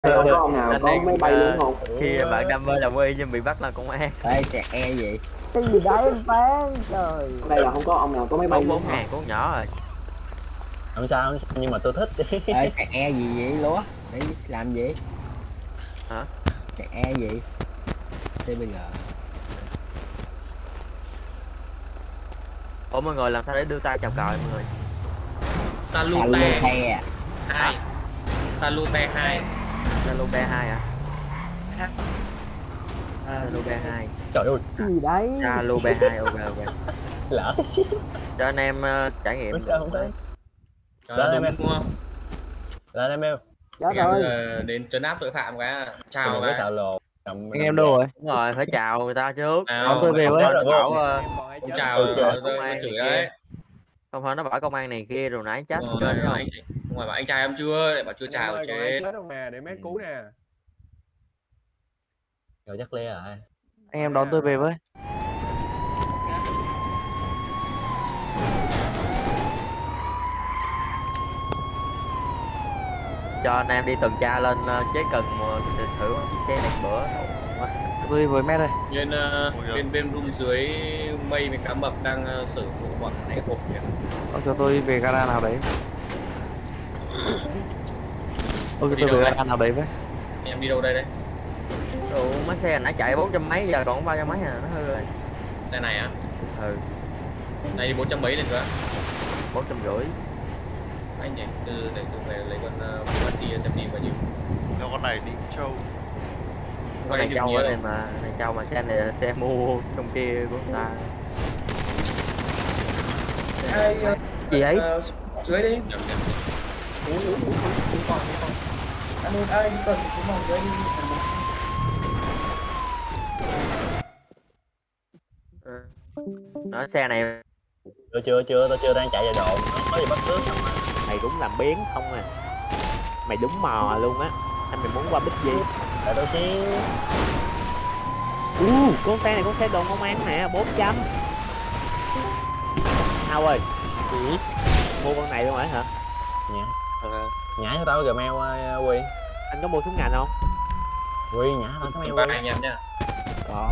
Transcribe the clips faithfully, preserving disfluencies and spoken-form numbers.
Không có ông nào có máy bay luôn không? Khi bạn đam mê làm y nhưng bị bắt là công an. Ê sẹt e gì? Cái gì đấy em phán trời. Đây là không có ông nào có máy bay Bốn luôn bốn hả? ngàn cũng nhỏ rồi. Không sao, không sao nhưng mà tôi thích. Ê sẹt e gì vậy lúa? Để làm gì? Hả? Sẹt e gì? xê bê giê. Ủa mọi người làm sao để đưa tay chào cờ mọi người? Salute Salute hai. Salute hai. Salute hai à? Salute hai. Trời ơi. Cái gì đấy? Salute hai, ok ok. Lỡ. Cho anh em uh, trải nghiệm. Sao không thấy? Đó đúng đúng không? Là em yêu. Chết Bây rồi. giờ đến trấn áp tội phạm cái chào Đừng có cái. xạo lồ. Anh em đâu rồi? Đúng rồi, phải chào người ta trước. Không tôi về với. Bảo uh, chào công an chửi này đấy. kia. Không phải nó bảo công an này kia rồi nãy chết Đúng trên rồi, không? anh, ngoài bảo anh trai em chưa, lại bảo chưa chào ơi, chết. chết không nè, để mét cứu nè. Rồi chắc lê rồi. Anh em đón tôi về với. Cho anh em đi tuần tra lên uh, chế cần thử chiếc xe này bữa. Tôi đi với mét đây. Bên uh, bên bên room dưới mây với cá mập đang uh, sử dụng bọn này hộp kìa. Ông cho tôi về gara nào đấy. Ôi tôi về gara nào đấy với. Em đi đâu đây đây? Ủa mấy xe nãy chạy bốn trăm mấy giờ còn ba trăm mấy à, nó hư rồi. Xe này á? Ừ. Này đi bốn trăm mấy lên cơ? Bốn trăm rưỡi. Anh nhỉ, từ để tôi về lấy con Bugatti xem đi bao nhiêu. Theo con này đi châu. Con này châu ở đây mà, này châu mà xe này là xe mua trong kia của người ta. Ê, Gì ấy? Uh, dưới đi. Nhầm nhầm. Ủa, ủa, ủa, ủa, còn, còn. Anh ơi, ơi, cần xuống phòng dưới đi. Nó xe này Chưa chưa chưa, tôi chưa đang chạy vào đồn, nó có gì bắt cướp xong rồi. Mày đúng làm biến không à. Mày đúng mò luôn á. Anh mày muốn qua bích gì? Để tôi xíu. Uh, con xe này con xe đồn công an nè, bốn trăm. Hao ơi. Ừ. Mua con này luôn rồi hả? Nhả. Ừ. Nhả cho tao gmail uh, Quy. Anh có mua súng ngành không? Quy nhả tao cái mail Ba Quy. anh em nha. Có.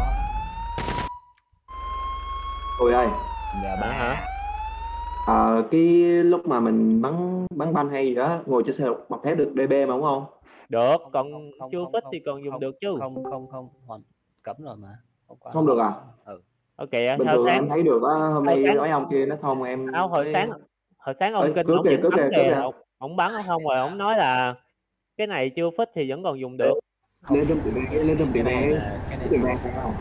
Ôi ơi. Giờ ba hả? Ờ, cái lúc mà mình bắn bắn banh hay gì đó ngồi trên xe bọc thép được đê bê mà đúng không? Được, còn không, chưa không, fit không, thì còn dùng không, được chứ. Không không không, hoàn cấm rồi mà. Không, không được à? Ừ. Ok, bình hồi thường sáng em thấy được á, hôm nay sáng... nói ông kia nó thông em. À, hồi thấy... sáng hồi sáng ông Ê, kinh cướp ông kìa, vẫn cướp bắn kìa, cướp kìa, kìa. ông, ông bắn không rồi ông nói là cái này chưa fit thì vẫn còn dùng được. Lên trong tiền này, lên trong tiền này, cái tiền này sao?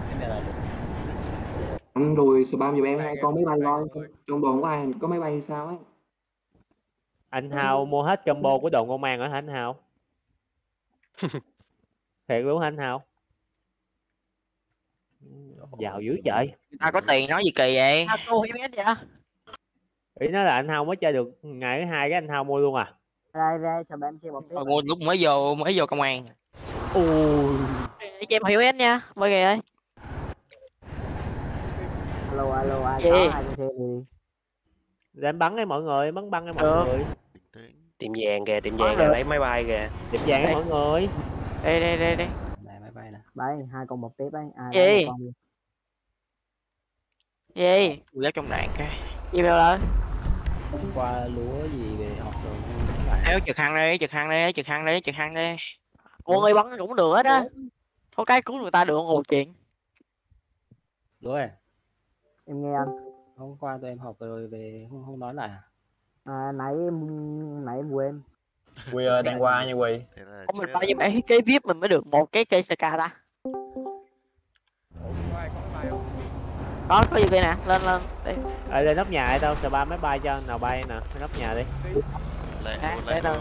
Anh rồi spam giùm em hai con máy bay coi, trong đồn có ai có máy bay sao ấy? Anh Hào mua hết combo của đồn công an ở hả anh Hào? Thiệt luôn hả anh Hào? Giàu dữ trời. Ai có tiền nói gì kỳ vậy? Sao cô hiểu hết vậy? Ý nói là anh Hào mới chơi được ngày thứ hai cái anh Hào mua luôn à? Đây đây, sao em chơi một tí. Mua lúc mới vô mới vô công an. Ui. Cho em hiểu hết nha, mọi người ơi. Alo alo ai Gì? có hai con xe đi. Để anh bắn đi mọi người, bắn bắn đi mọi người. Tiệm vàng kìa, tiệm vàng kìa, lấy máy bay kìa. Tiệm vàng đi mọi người. Đây đây đây đây. Này máy bay nè. Đây, hai con một tiếp đấy. Ai Gì? con đi. Gì? Lát trong đạn cái. Gì vậy rồi? Qua lúa gì về học rồi. Éo trực hăng đi, trực hăng đi, trực hăng đi, trực hăng đi. Mọi người bắn cũng được hết á. Có cái cứu người ta được một chuyện. Lúa à? Em nghe anh. Hôm qua tụi em học rồi về không không nói lại à? À, nãy em nãy em quên. Quy ơi đang qua nha Quy. Không mình phải như vậy cái vip mình mới được một cái cây sk ta. Có có gì vậy nè, lên lên đi. Ở lên nóc nhà ai đâu, sờ ba máy bay cho nào bay nè, lên nóc nhà đi. Lên À, luôn, để lên đâu? luôn.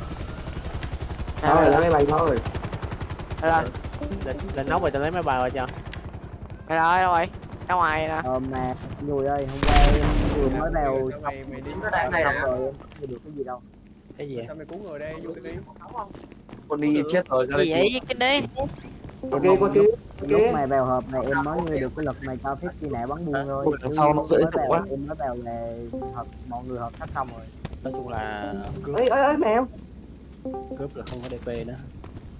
Thôi lấy máy bay thôi. Đây rồi. Lên, lên nóc rồi tao lấy máy bay qua cho. Đây rồi, đâu rồi? Ra ngoài nè. Ờ mà Nhùi ơi, hôm qua em vừa mới vào Mày mày đi Nó đang này nè. rồi em không nghe được cái gì đâu. Cái gì? Sao mày cứu người đây, vô đi. Con đi chết rồi. Gì vậy? Cái đi. Ok, qua kia. Lúc mà vào hộp này em mới nghe được cái luật này cho phép chi nã bắn buông thôi. Đằng sau nó dễ mới cực vào, quá. em mới vào là hộp mọi người hộp hết xong rồi. Nói chung là cướp Ê ê ê mèo. cướp là không có đê pê nữa.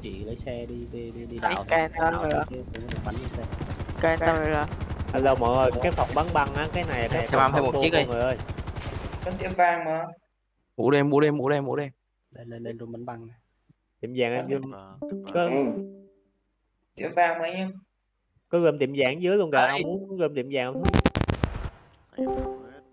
chỉ lấy xe đi đi đi, đi đảo. Can tao rồi đó. Được bắn lên xe. Can tao rồi đó. Alo mọi người, cái phòng bắn băng á, cái này cái Xe băm thêm một chiếc đi. mọi người ơi. Con tiệm vàng mà. Mũ đêm, mũ đêm, mũ đêm, mũ đêm. Lên lên lên room bắn băng này. Tiệm vàng em Vâng, có vâng. Tiệm vàng mà em. có gom tiệm vàng dưới luôn kìa, Đấy. ông muốn gom tiệm vàng không? Anh em đâu hết.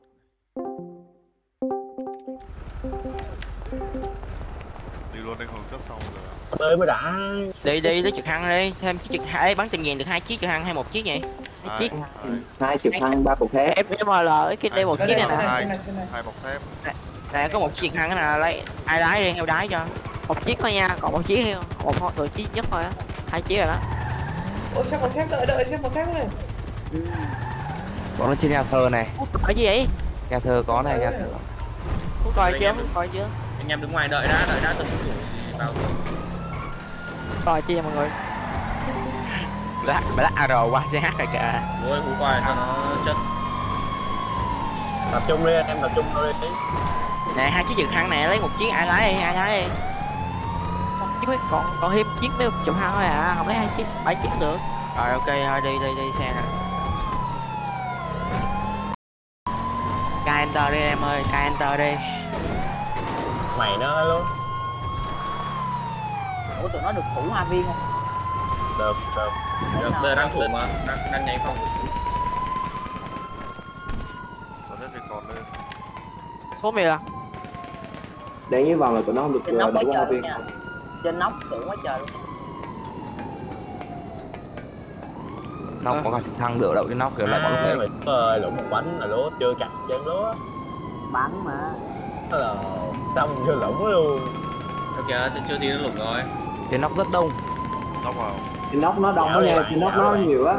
Đi luôn anh Hùng cất xong rồi. Bơi mới đã. Đi đi lấy trực thăng đi, thêm chiếc trực ấy bắn tiền vàng được hai chiếc trực thăng hay một chiếc vậy? Hai Hai, chiếc. hai, Hai trực thăng ba cục thép. Em em lờ cái đây một Đây chiếc đây này nè. đây đây đây. hai bọc thép. Nè có một chiếc trực thăng cái nào lấy ai lái đi, heo đái cho. Một chiếc thôi nha, còn một chiếc hay một một một chiếc nhất thôi á. Hai chiếc rồi đó. Ôi xe một thép đợi đợi xe một thép này. Bọn nó trên nhà thờ này, Ở gì vậy? nhà thờ có này, nhà thờ. Không coi chưa, không coi chưa. Anh em đứng ngoài đợi đã, đợi đã, tôi không đủ thì vào. Coi chưa mọi người. Lá, lá a rờ qua xe hát rồi kìa. Ôi hú coi cho nó chất. Tập trung đi anh em, tập trung đi. Nè hai chiếc trực thăng này lấy một chiếc ai lái đi, ai lái đi. Một chiếc mới còn còn thêm chiếc mới chục hai thôi à, không lấy hai chiếc, bảy chiếc được. Rồi ok thôi đi đi đi xe nè. Cai enter đi em ơi, cai enter đi. Mày nó luôn. Ủa tụi nó được thủ hai viên không? Được, được. Được, bây giờ đang thủ mà, đang, đang nháy phòng. Còn hết thì còn lên. Số mày là Đáng như vào là tụi nó không được Trên nóc đẩy quá qua hai trời viên. luôn nha. Trên nóc tưởng quá trời luôn. Nóc có cả trực thăng được đậu cái nóc rồi lại bỏ À, lúc mày ơi, lủng một bánh là lúa chưa chặt chân lúa. Bắn mà. Đó là đông như lủng luôn. Thôi kìa, chưa tí nó lủng rồi. cái nóc rất đông. Nóc vào. Trên nóc nó đông Dạo quá đi nha, bạn, trên nóc dạo nó đi bạn. nhiều á.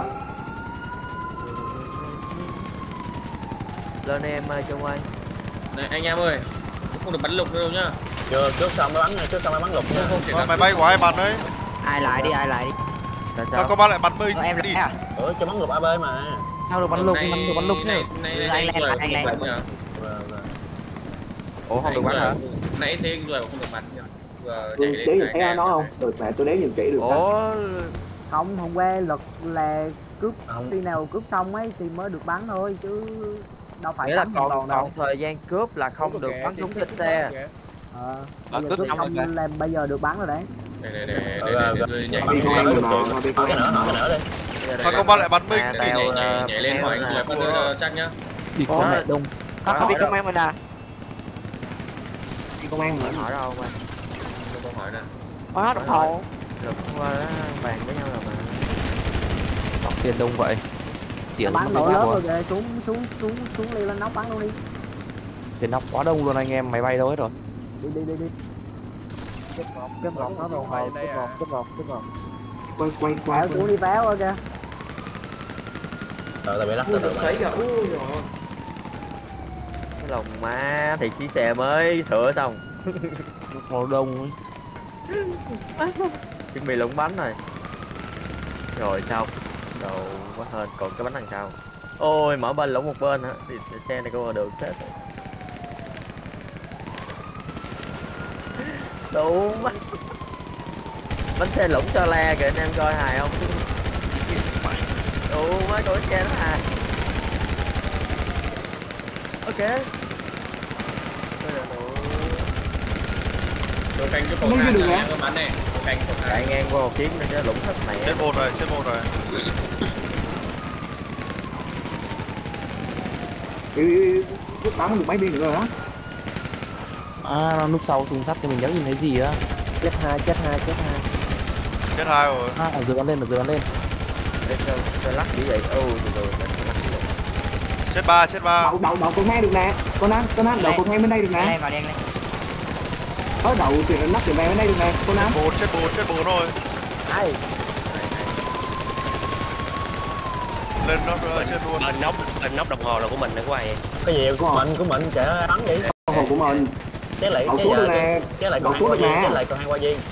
Lên em ơi Trung ơi. Này anh em ơi, không được bắn lục nữa đâu nhá. Chưa, trước xong mới bắn nha, trước xong mới bắn lục nha. Không thể Thôi mày bay của ai bắn đấy? Ai lại đi, ai lại đi. Tại Sao sao? có bắn lại bắn mình Ờ, em đi. lại à? Ừ, cho bắn lục a bê mà. Sao được bắn lục, Này- bắn được bắn lục chứ. này- này- này- Anh này- lên, rồi, anh không lên. được bắn nhá. Rồi, rồi. Ủa không được bắn hả? Nãy thế rồi không được bắn nhá. Vừa nhảy lên Đéo nhìn cái thấy cái- nó không? Được mẹ tôi đéo nhìn kỹ được. Ủa Không, hôm qua luật là cướp Không. khi nào cướp xong ấy thì mới được bắn thôi chứ đâu phải nghĩa là bắn hoàn còn toàn đâu. còn thời gian cướp là không được bắn súng trên xe. Ờ, Ờ, bây giờ cướp cướp xong xong rồi. là bây giờ được bắn rồi đấy. Để để để để Rồi, để rồi, để tôi nhảy bắn đi lên. hai cái người nữa, mà, hỏi đi cái nữa, hỏi cái nữa đi. Sao có bắn lại bắn mình À, đi. tao, Nhảy ờ, nhảy nhảy lên theo hỏi là- người bắn cho chắc nhá. Đi Ủa? có mẹ đông. Có Hỏi không biết đâu? trong em mình à. Đi công an Hỏi mà. hỏi đâu mà. Tôi câu hỏi nè. Có đồng hồ. Được qua đó bàn với nhau rồi mà. Đọc tiền đông vậy. Tiền Bắn nó nổ mới lớn quá. rồi kìa, xuống xuống xuống xuống đi lên nóc bắn luôn đi. Tiền nóc quá đông luôn anh em, máy bay đâu hết rồi. Đi đi đi đi. Kết một, kết một nó rồi, kết một, kết một, kết một. Quay quay Pháo quay. xuống đi pháo rồi kìa. Rồi, tao bị lắc, Ui tao nó tự sấy kìa. Ui rồi. Cái lòng má thì chiếc xe mới sửa xong. Màu đông ấy. Chuẩn bị lủng bánh rồi. Rồi xong. Đầu quá hên, còn cái bánh đằng sau. Ôi mở bên lủng một bên hả? Thì xe này có được hết rồi. Đủ má. Bánh xe lủng cho le kìa anh em coi hài không? Đủ má coi xe nó hài. Ok. Tôi canh cái cầu Không thang được này hả? tôi bắn này. Tôi canh cầu thang. Chạy ngang qua một chiếc nó lủng hết mẹ. Trên một rồi, trên một rồi. Yêu yêu yêu. Bắn được mấy viên nữa rồi á. À, nó núp sau thùng sắt thì mình nhớ nhìn thấy gì á. Chết hai, chết hai, chết hai. Chết hai rồi. À, ở dưới bắn lên, ở dưới bắn lên. Để cho, cho lắc như vậy. Ô từ từ để cho lắc như vậy. Chết ba, chết ba. Đậu đậu đậu con hang được nè. Con anh, con anh đậu con hang bên đây được nè. Đây vào đen này. Có đậu thì nắp tiền vàng bên đây được nè. Con anh. Bốn, chết bốn, chết bốn rồi. Ai? Lên nóc rồi, chết luôn. Lên nóc, lên nóc đồng hồ là của mình nữa của ai vậy? Cái gì của mình, của mình, chả bắn gì. Con hồn của mình. Chết lại, Đậu chết xuống được lại, nè. chết lại Đậu còn hai xuống qua được viên, nè. chết lại còn hai qua viên.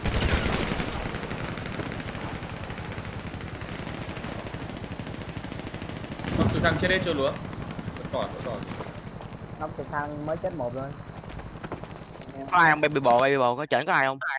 Không, trực thăng chết hết chưa lúa? Vẫn còn, vẫn còn. Nóc trực thăng mới chết một rồi. Có ai không? Baby bò, baby bò, có chỉnh có ai không?